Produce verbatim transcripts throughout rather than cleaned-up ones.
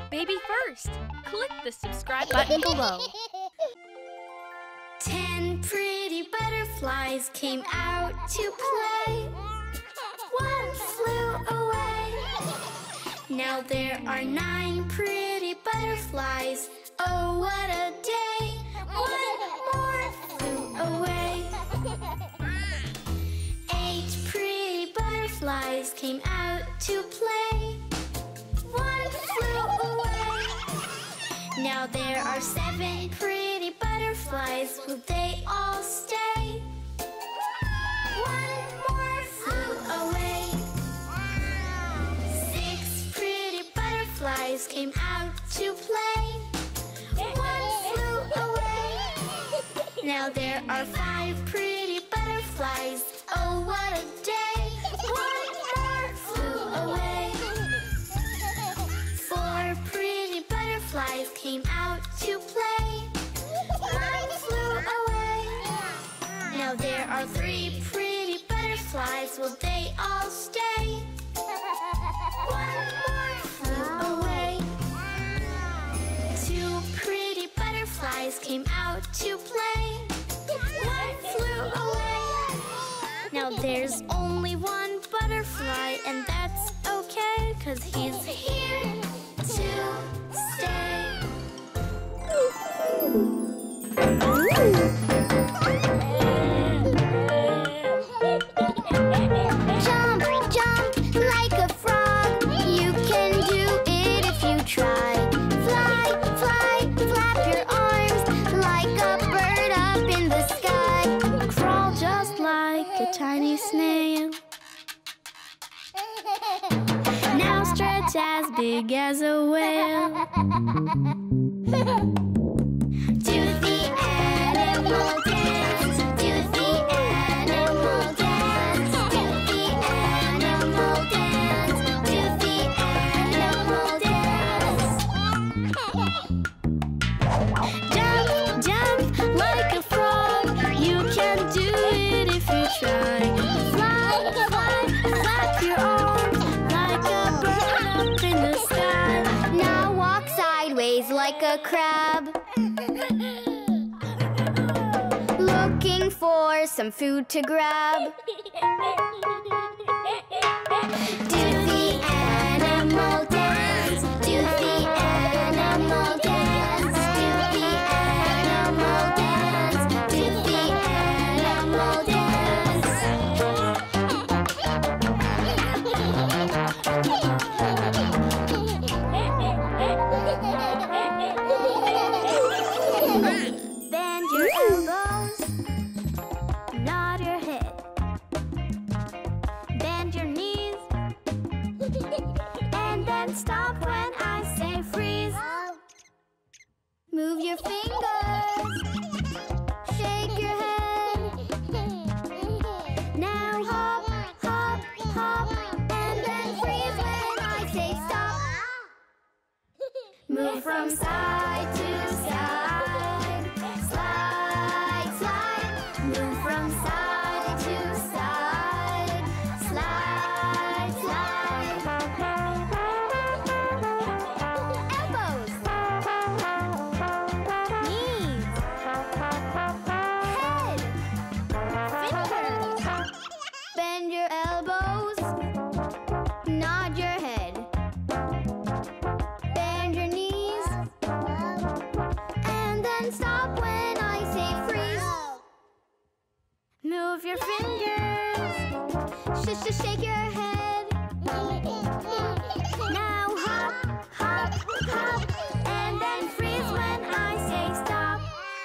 Baby First. Click the subscribe button below. Ten pretty butterflies came out to play. One flew away. Now there are nine pretty butterflies. Oh, what a day! One more flew away. Eight pretty butterflies came out to play. One flew away. Now there are seven pretty butterflies. Will they all stay? One more flew away. Six pretty butterflies came out to play. One flew away. Now there are five pretty butterflies. Oh, what a day! One more flew away. Four pretty butterflies came out to play. One flew away. Now there are three pretty butterflies. Will they all stay? One more flew away. Two pretty butterflies came out to play. One flew away. Now there's only one butterfly, and that's okay, 'cause he's here to stay. Jump, jump like a frog. You can do it if you try. Fly, fly, flap your arms like a bird up in the sky. Crawl just like a tiny snail. Now stretch as big as a whale. Do the animal dance. Do the animal dance. Do the animal dance. Do the animal dance. Jump, jump like a frog. You can do it if you try. Fly, fly, flap your arms like a bird up in the sky. Now walk sideways like a crab. Looking for some food to grab. Do the animal dance. Do the animal dance. Do the animal dance. Do the animal dance. Bend your elbows, nod your head, bend your knees, and then stop when I say freeze. Move your fingers, shake your head. Now hop, hop, hop, and then freeze when I say stop. Move from side to side, slide, slide. Move from side to side, slide, slide. Elbows, knees, head, fingers. Bend your elbows, nod your head. Bend your knees, and then stop when I say freeze. Move your fingers, sh sh shake your head. Now hop, hop, hop, and then freeze when I say stop.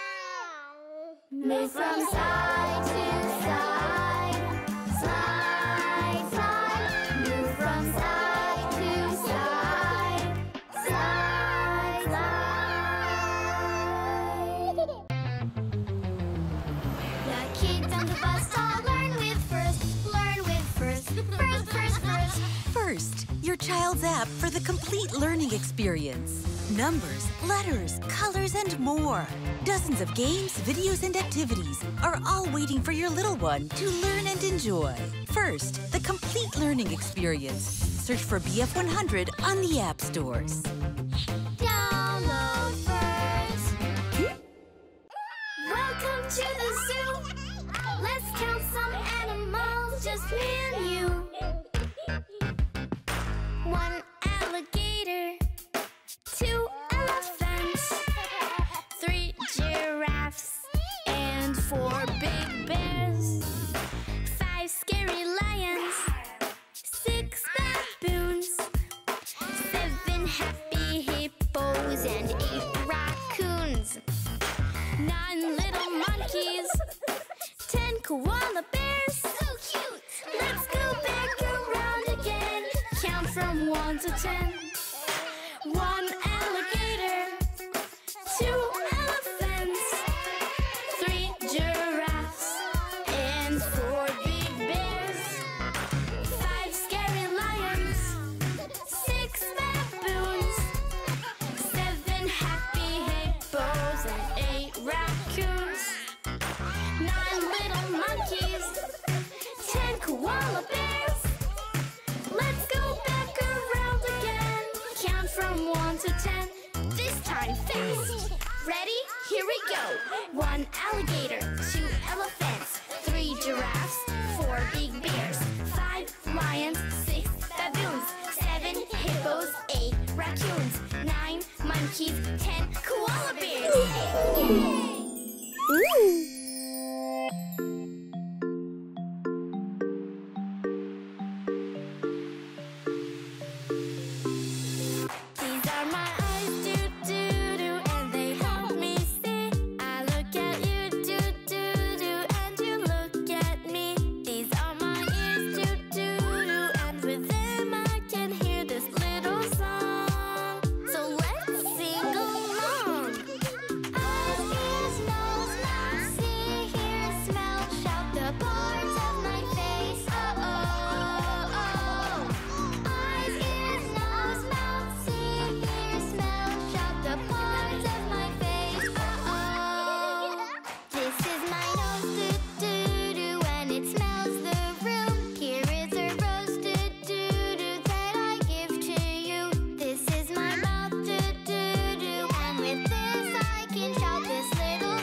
Move from side to side, slide, slide. Move from side to side, slide, slide. The kids on the bus all learn with First. Learn with First. First, first, first. First, your child's app for the complete learning experience. Numbers, letters, colors, and more. Dozens of games, videos, and activities are all waiting for your little one to learn and enjoy. First, the complete learning experience. search for B F one hundred on the app stores. Download first. Welcome to the zoo. Let's count some animals, just me and you. One alligator, two elephants, three giraffes, and four big bears, five scary lions, six baboons, seven happy hippos, and eight raccoons, nine little monkeys, ten koala bears. So cute! Let's go back around again. Count from one to ten. One alligator, two elephants, three giraffes, and four big bears, five scary lions, six baboons, seven happy hippos, and eight raccoons, nine little monkeys, ten koala bears. Let's go back around again. Count from one to ten. This time fast. Ready? Here we go. One alligator, two elephants, three giraffes, four big bears, five lions, six baboons, seven hippos, eight raccoons, nine monkeys, ten koala bears. Yay! These are my eyes, do do do, and they help me see. I look at you, do do do, and you look at me. These are my ears, do do do, and with them I can hear this little song. So let's sing along. Eyes, ears, nose, mouth, see, hear, smell, shout the parts of my face. Oh oh oh. Eyes, ears, nose, mouth, see, hear, smell, shout the parts of my face. Oh oh. This is my nose, do do do, and it smells the room. Here is a rose, do do do, that I give to you. This is my mouth, do do do, and with this I can shout this little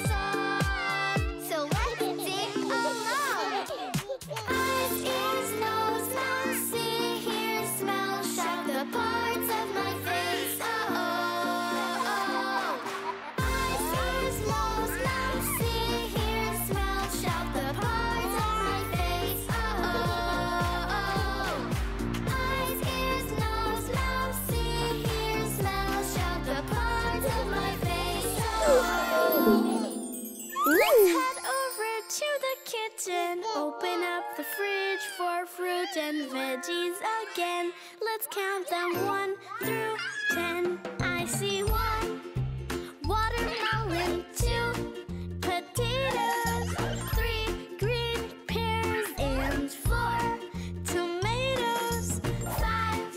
song. So let's sing along. Eyes, ears, nose, mouth, see, hear, smell, shout the parts of my face. Oh oh oh. Eyes, ears, nose, mouth, see, hear, smell, shout the parts of my face. Oh oh oh. Eyes, ears, nose, mouth, see, hear, smell, shout the parts of my face. Oh. Let's head over to the kitchen. Open up the fridge for fruit and veggies again. Let's count them one through ten. I see one watermelon, two potatoes, three green pears, and four tomatoes, five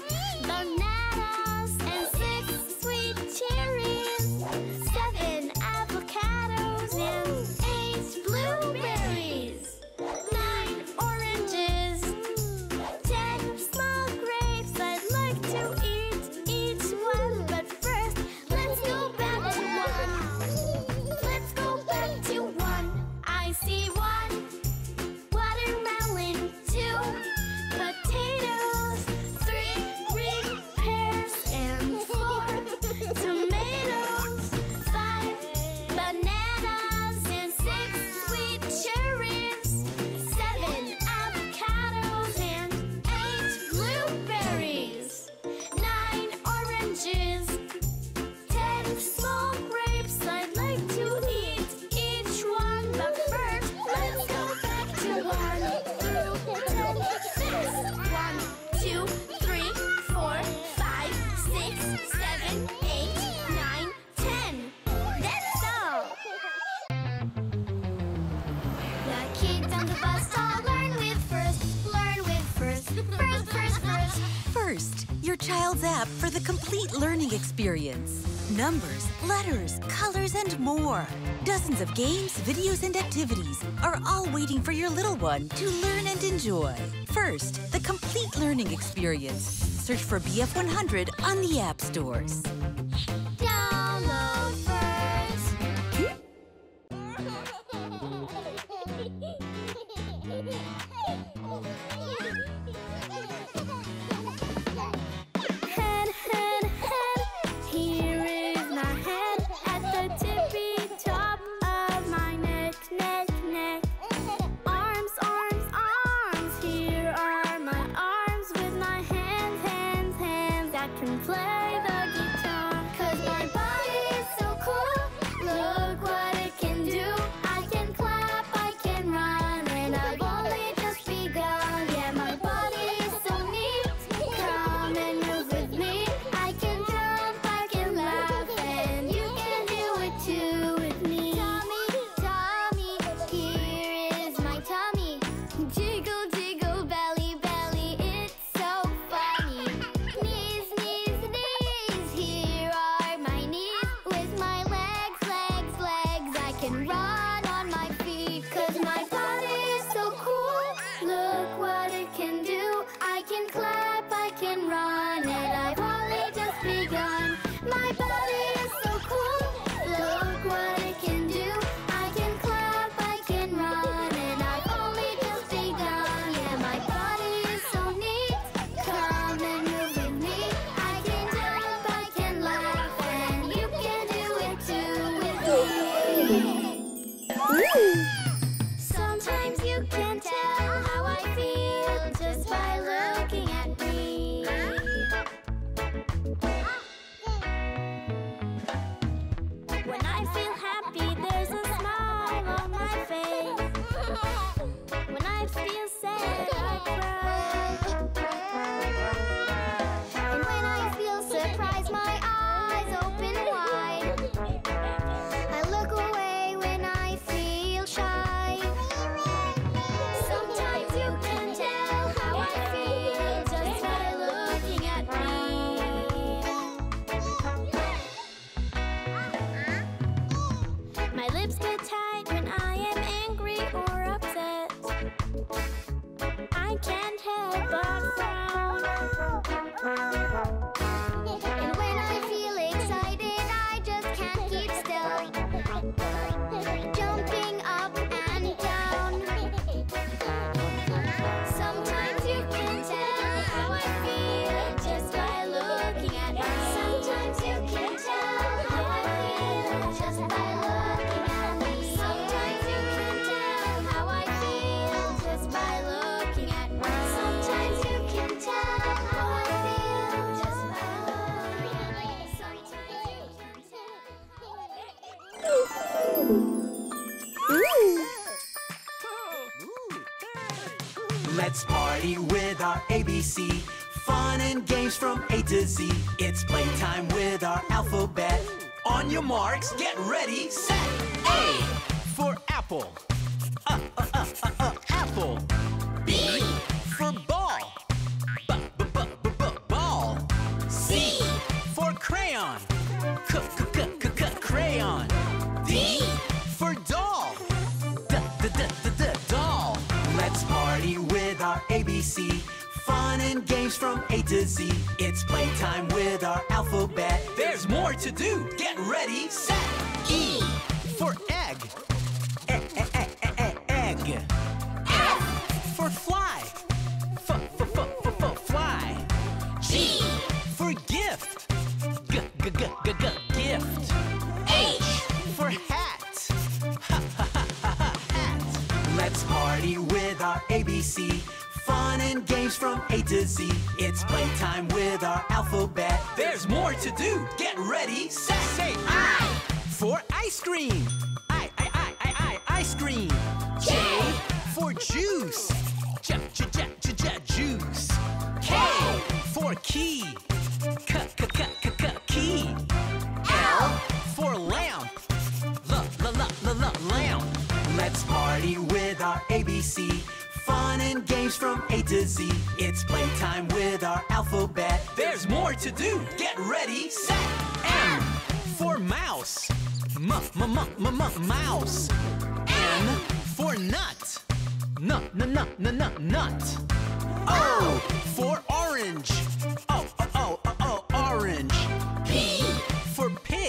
bananas, and six sweet cherries, seven avocados, and eight blueberries, nine oranges, ten small grapes. I'd like to eat each one, but first let's go back to one. Let's go back to one. I see one watermelon, two potatoes, three green pears, and four tomatoes, five bananas, and six sweet cherries, seven avocados, and eight blueberries, nine oranges, ten small grapes. I'd like to eat each one, but first let's go back to one through ten. Fast. One, two, three, four, five, six, seven, eight, nine, ten. That's all. The kids on the bus all learn with first, learn with first, first, first, first. First, your child's app for the complete learning experience. Numbers, letters, colors, and more. Dozens of games, videos, and activities are all waiting for your little one to learn and enjoy. First, the complete learning experience. search for B F one hundred on the app stores. Download first. Head, head, head. Here is my head at the tippy top of my neck, neck, neck. Arms, arms, arms. Here are my arms with my hands, hands, hands. I can play the guitar. 'Cause my body is so cool. Look what it can do. I can clap, I can run, and I've only just begun. Yeah, my body is so neat. Come and move with me. I can jump, I can laugh, and you can do it too with me. Tummy, tummy, here is my tummy. Jiggle, jiggle, belly, belly, it's so funny. Knees, knees, knees, here are my knees. With my legs, legs, legs, I can run on my feet. 'Cause my body is so cool. Look what it can do. I can clap, I can run, and I've only just begun. My body is so cool. Look what it can do. I can clap, I can run, and I've only just begun. Yeah, my body is so neat. Come and move with me. I can jump, I can laugh, and you can do it too with me. Sometimes you can tell how I feel just by looking at me. When I feel happy, there's a smile on my face. When I feel sad, I cry. And when I feel surprised, my eyes open wide. I look away when I feel shy. Sometimes you can tell how I feel just by looking at me. My lips get tight when I am angry or upset. I can't help but frown. And when I feel excited, I just can't keep still. Jumping up and down. Sometimes you can tell how I feel just by looking at me. Sometimes you can tell how I feel just by looking at me. Sometimes you can tell how I feel just by looking at me. Sometimes you can tell how I feel just by looking at me. Sometimes you Let's party with our A B C. Fun and games from A to Z. It's playtime with our alphabet. On your marks, get ready, set. A for apple. Uh, uh, uh, uh, uh, apple. B for ball. B, b, b, b, b, ball. C for crayon. C, c, c, c, c, crayon. D for doll. D, d, d, d, d, doll. Let's party with our A B C. Fun and games from A to Z. It's playtime with our alphabet. There's more to do. Get ready, set. E for egg. E, e, e, e, e, egg. F for fly. F, f, f, f, f, fly. G for gift. G, g, g, g, g, gift. H for hat. Ha, ha, ha, ha, ha, hat. Let's party with our A B C. Fun and games from A to Z. It's playtime with our alphabet. There's more to do. Get ready, set. Say I for ice cream. I, I, I, I, I, ice cream. J for juice. J, j, j, j, j, juice. K for key. K, k, k, k, k, key. L for lamp. L, l, l, l, l, lamp. Let's party with our A B C. Fun and games from A to Z. It's playtime with our alphabet. There's more to do. Get ready, set. M for mouse. M, m, m, m, m, mouse. N for nut. N, n, n, n, n, nut. O for orange. O,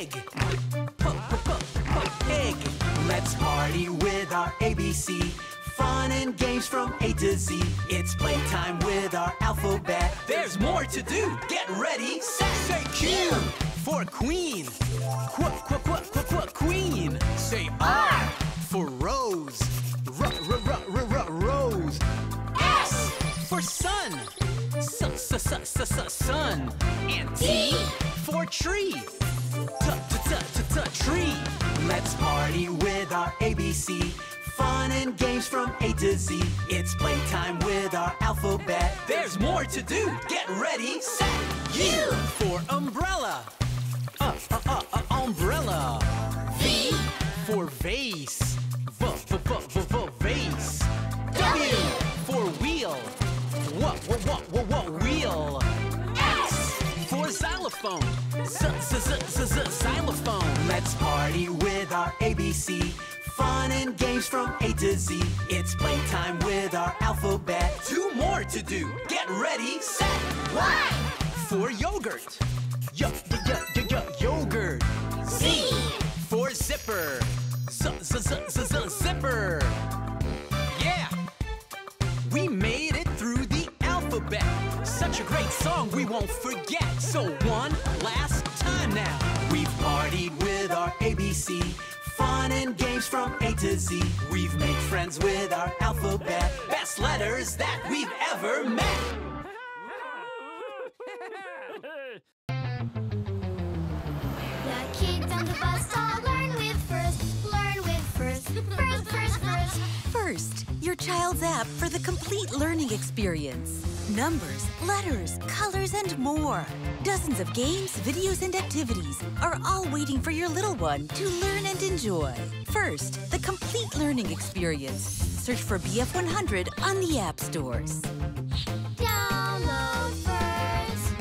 pig. P-p-p-p-pig. Let's party with our A B C. Fun and games from A to Z. It's playtime with our alphabet. There's more to do. Get ready, set, say Q for queen. Qu qu qu qu qu queen. Say R for rose. R r r r r rose. S for sun. S s s s s sun. And T for tree. T t t t t tree. Let's party with our A B C. Fun and games from A to Z. It's playtime with our alphabet. There's more to do. Get ready, set, U for umbrella. Uh, uh, uh, uh, umbrella. V for vase. V, v, v, v, v, vase. W for wheel. W, w, w, w, w, wheel. X for xylophone. Z, z, z, z, z, xylophone. Let's party with our A B C. Fun and games from A to Z. It's playtime with our alphabet. Two more to do. Get ready, set, Y for yogurt. Y, y, y, y, y, yogurt. Z for zipper. Z, z, z, z, z, zipper. Yeah! We made it through the alphabet. Such a great song we won't forget. So one last time now. We've partied with our A B C. Fun and games from A to Z. We've made friends with our alphabet. Best letters that we've ever met. The kids on the bus all learn with first. Learn with first. First, first, first. First, your child's app for the complete learning experience. Numbers, letters, colors, and more. Dozens of games, videos, and activities are all waiting for your little one to learn and enjoy. First, the complete learning experience. Search for B F one hundred on the app stores. Download first.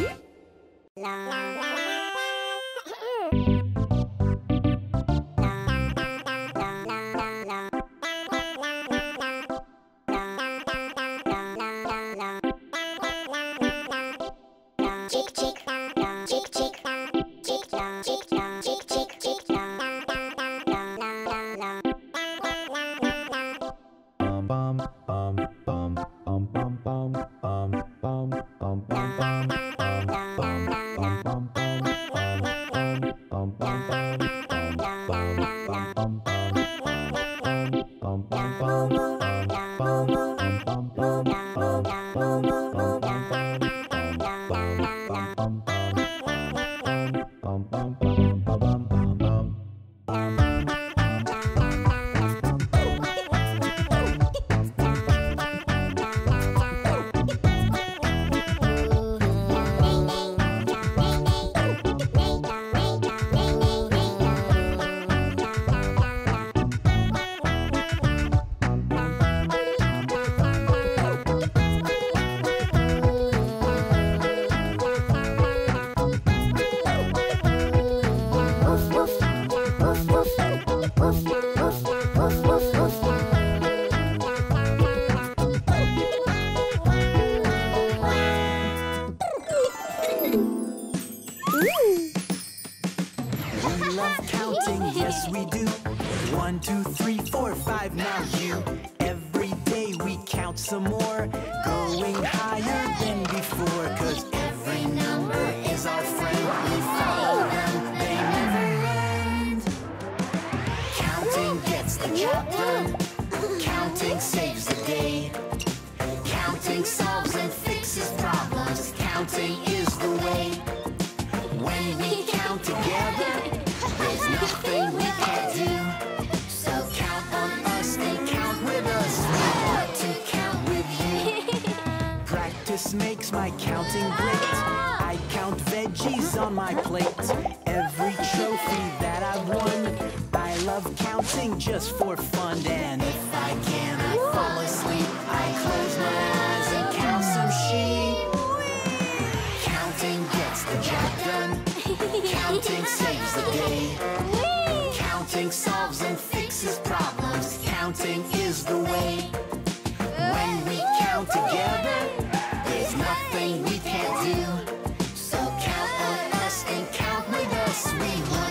Makes my counting great. I count veggies on my plate. Every trophy that I've won, I love counting just for fun. And if I can, I fall asleep. I close my eyes and count some sheep. Counting gets the job done. Counting saves the day. Counting solves and fixes problems. Counting is the way. When we count together, there's nothing we can't do. So count on us and count with us. We will.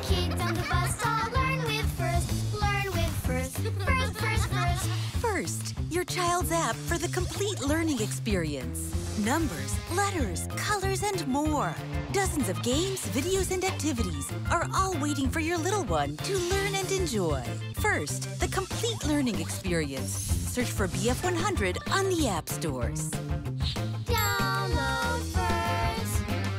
kids on the bus all learn with First. Learn with First. First, first, first. First, your child's app for the complete learning experience. Numbers, letters, colors, and more. Dozens of games, videos, and activities are all waiting for your little one to learn and enjoy. First, the complete learning experience. Search for B F one hundred on the app stores. Download First.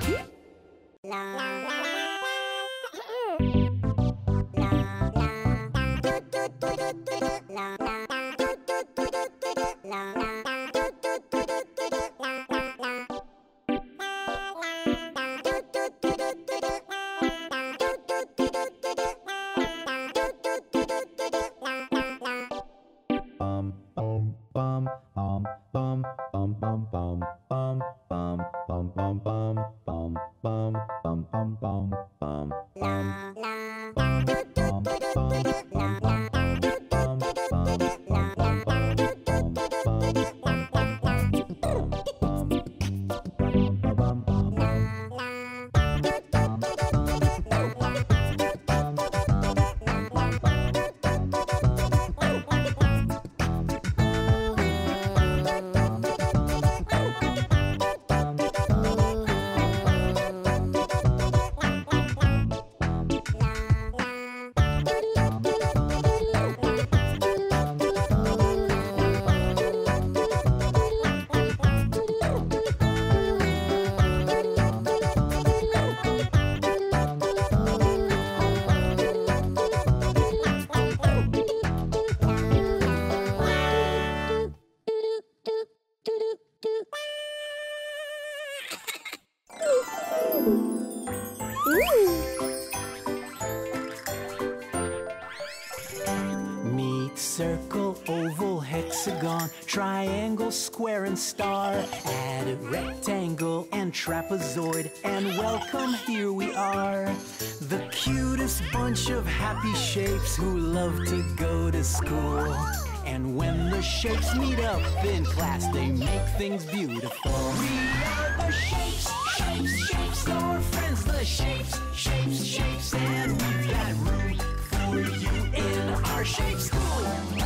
Meet circle, oval, hexagon, triangle, square, and star. Add a rectangle and trapezoid, and welcome, here we are. The cutest bunch of happy shapes who love to go to school. And when the shapes meet up in class, they make things beautiful. We are the shapes, shapes, shapes, your friends, the shapes, shapes, shapes, and we've got room for you in our shape school.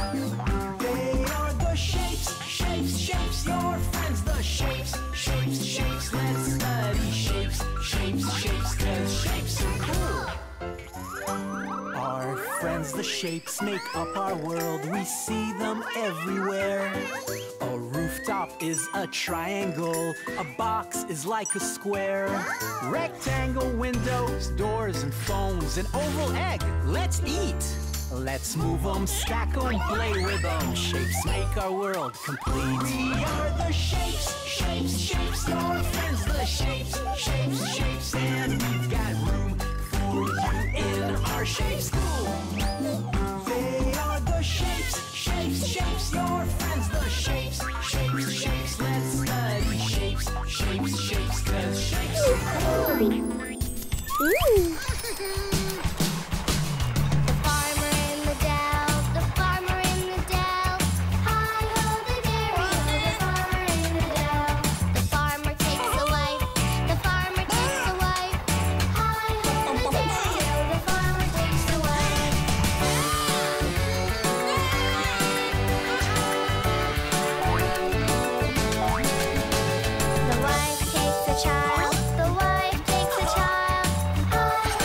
They are the shapes, shapes, shapes, your friends, the shapes, shapes, shapes. Let's study shapes, shapes, shapes, 'cause shapes are cool. Our friends, the shapes, make up our world. We see them everywhere. A rooftop is a triangle. A box is like a square. Rectangle windows, doors, and phones. An oval egg, let's eat. Let's move them, stack them, play with them. Shapes make our world complete. We are the shapes, shapes, shapes. Your friends, the shapes, shapes, shapes. And we've got room for you in our shape school. They are the shapes, shapes, shapes. Your friends, the shapes, shapes, shapes. Let's study shapes, shapes, shapes. 'Cause shapes are cool. The wife takes a child, the wife takes a child.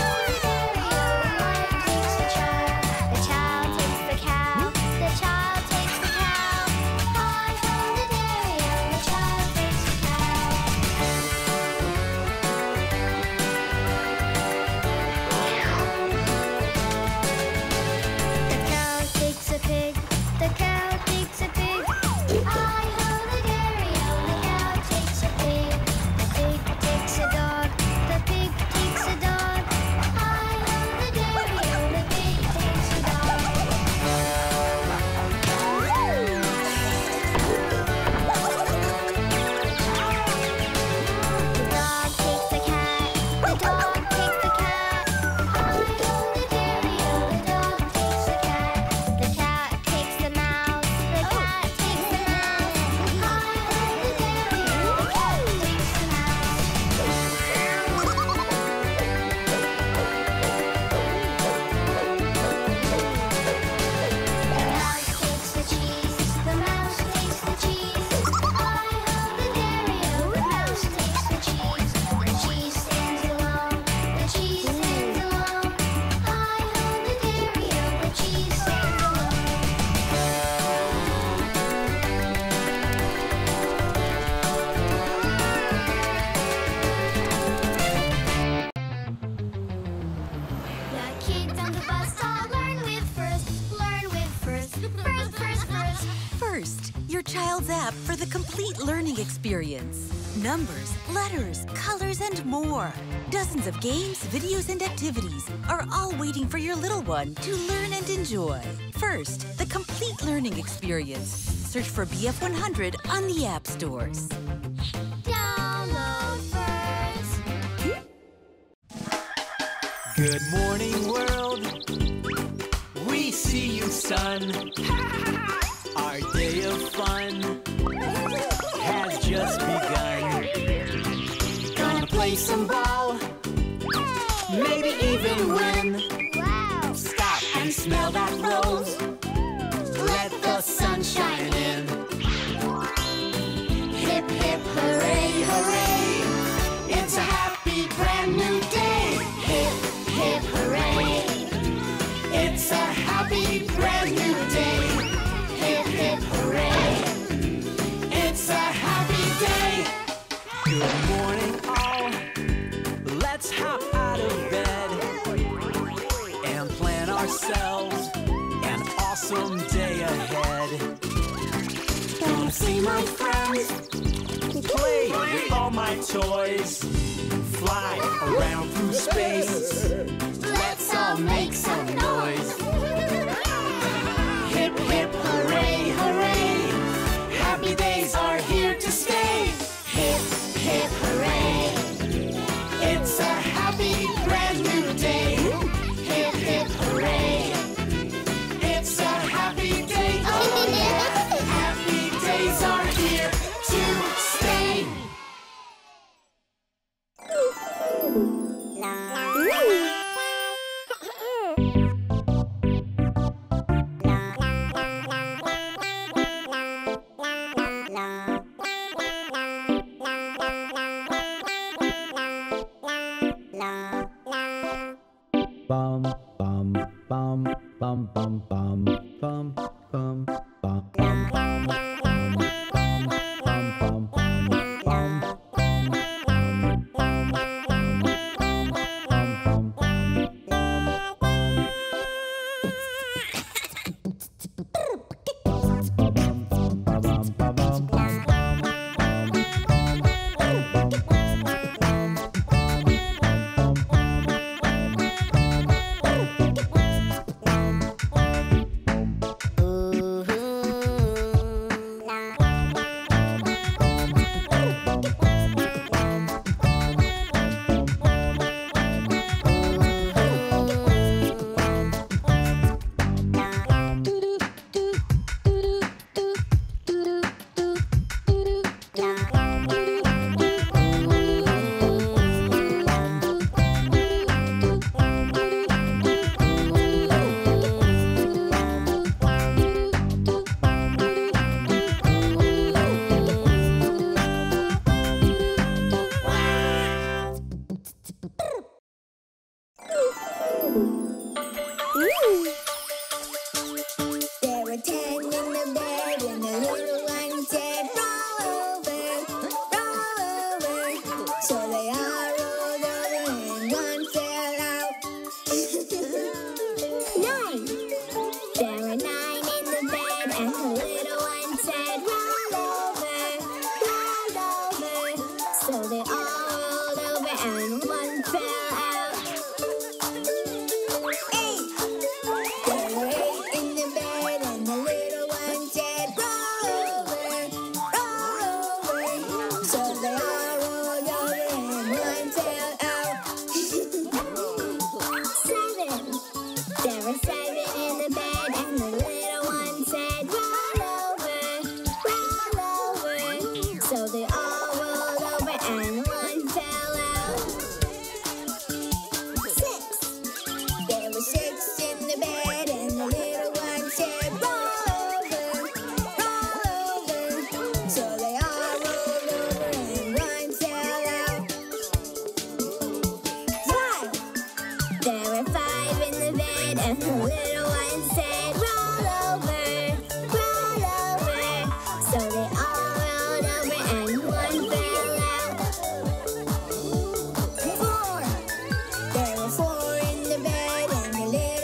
on the bus stop. Learn with First, learn with First. First, first, first. First, your child's app for the complete learning experience. Numbers, letters, colors, and more. Dozens of games, videos, and activities are all waiting for your little one to learn and enjoy. First, the complete learning experience. Search for B F one hundred on the app stores. Download First. Good morning, world. We see you, son. Our day of fun has just begun. Gonna play some ball, maybe even win. Wow! Stop and smell that rose. Let the sun shine in. Hip, hip, hooray, hooray. It's a happy brand new day. Hip, hip, hooray. It's a happy brand new day. Hip, hip, hooray. It's a happy day. Good morning, all. Let's hop out of bed and plan ourselves an awesome day ahead. Gonna see my friends, play with all my toys, fly around through space. Let's all make some noise. Hip, hip, hooray, hooray. Happy days are here to stay. Hip, hip, hooray. It's a happy brand new day. Hip, hip, hooray. It's a happy day. Oh yeah. Happy days are here to stay. Bum bum bum bum bum bum bum bum bum bum bum Four. There were four in the bed and the little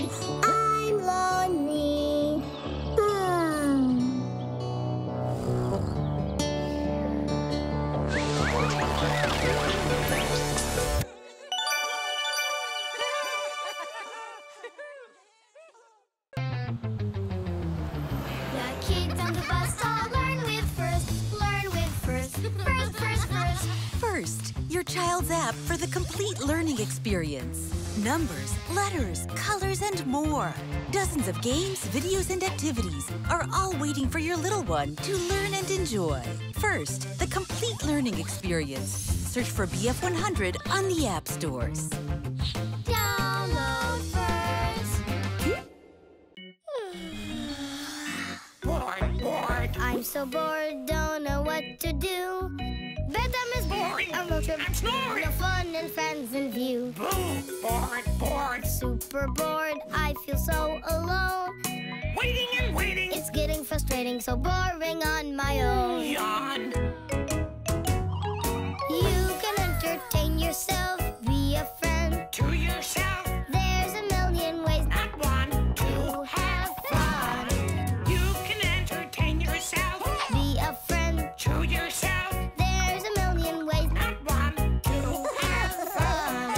lonely. I'm lonely. Hmm. The kids on the bus all learn with first. Learn with first. First, first, first. First, your child's app for the complete learning experience. Numbers, letters, colors, and more. Dozens of games, videos, and activities are all waiting for your little one to learn and enjoy. First, the complete learning experience. Search for B F one hundred on the app stores. Download first. Bored, bored. I'm so bored, don't know what to do. Bedtime is boring. A road trip. I'm snoring. No fun and friends in view. Boo, bored, bored. Super bored, I feel so alone. Waiting and waiting. It's getting frustrating, so boring on my own. Yawn. You can entertain yourself, be a friend. To yourself. There's a million ways Not one, to two. have fun. You can entertain yourself. Be a friend. To yourself. There's a million ways Not one, two. to have fun.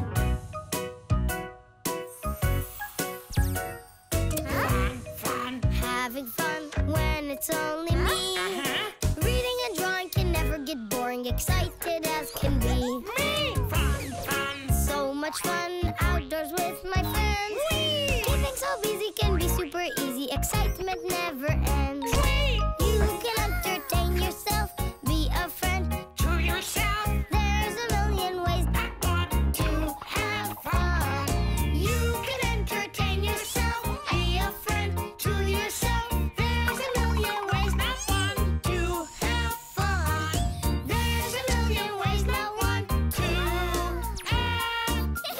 Fun, fun. Having fun when it's only me. Uh-huh. Reading and drawing can never get boring, excited as can be. Me. Fun, fun. So much fun outdoors with my friends. Whee! Keeping so busy can be super easy, excitement never ends. Whee! You can entertain yourself, be a friend. To yourself. There's a million ways Not one, to have fun. You can entertain yourself, be a friend to yourself. There's a million ways, not one, to have fun. There's a million ways, not one, to have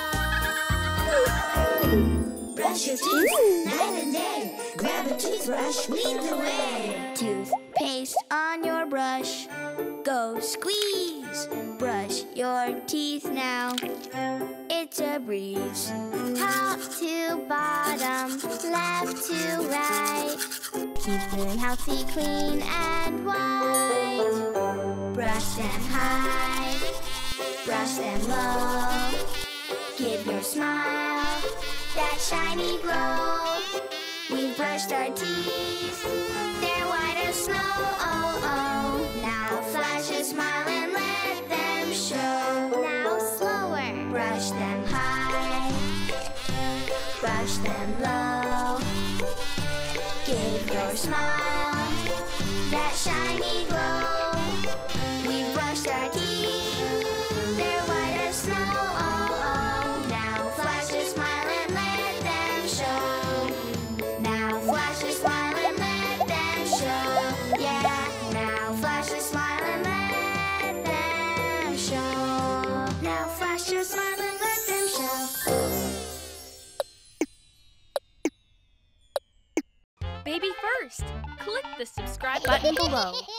fun. Brush your teeth night and day. Grab a toothbrush, lead the way. Toothpaste on your brush. Go squeeze. Brush your teeth now. It's a breeze. Top to bottom, left to right. Keep them healthy, clean, and white. Brush them high. Brush them low. Give your smile that shiny glow. We've brushed our teeth. They're white as snow. Oh, oh. Now flash a smile and let them show. Now slower. Brush them high. Brush them low. Give your smile that shiny glow. We've brushed our teeth. They're white as snow. Oh, oh. Now flash a smile and let them show. Now flash a smile and let them show. Yeah. Now flash a smile and let them show. Now flash your smile and let them show. Baby First. Click the subscribe button below.